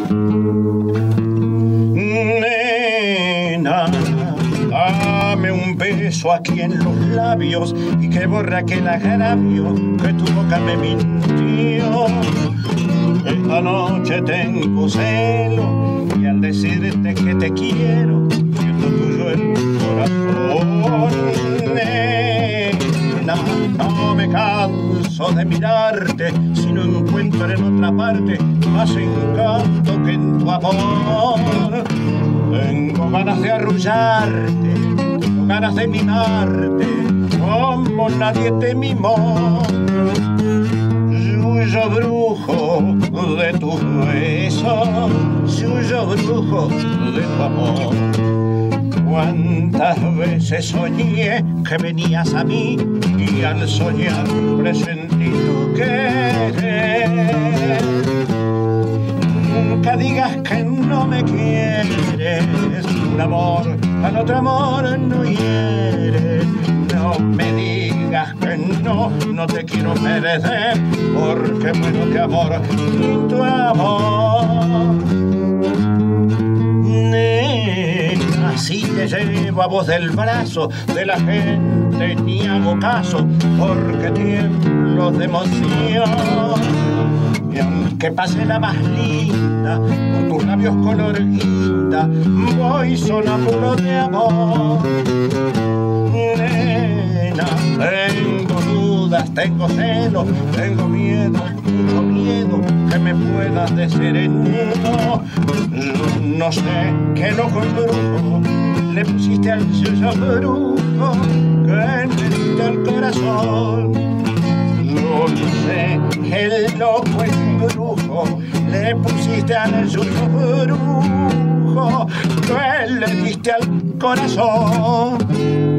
Nena, dame un beso aquí en los labios y que borre aquel agravio que tu boca me mintió. Esta noche tengo celo y al decirte que te quiero, siento tuyo el corazón. Nena, no me canso de mirarte si no encuentro en otra parte más encanto que en tu amor. Tengo ganas de arrullarte, tengo ganas de mimarte como nadie te mimó. Suyo brujo de tus besos, suyo brujo de tu amor. Cuántas veces soñé que venías a mí y al soñar presentí tu querer. Nunca digas que no me quieres, un amor al otro amor no hiere. No me digas que no, no te quiero perder, porque muero de amor, tu amor. Nena, si te llevo a vos del brazo de la gente ni hago caso, porque tiemblo de emoción. Y aunque pase la más linda, por tus labios color guinda, voy sonando de amor. Nena, tengo dudas, tengo celos, tengo miedo, mucho miedo que me puedas desheredar. No sé qué loco embrujo le pusiste al suyo brujo que me diste el corazón. No sé qué loco embrujo le pusiste al suyo brujo que le diste al corazón.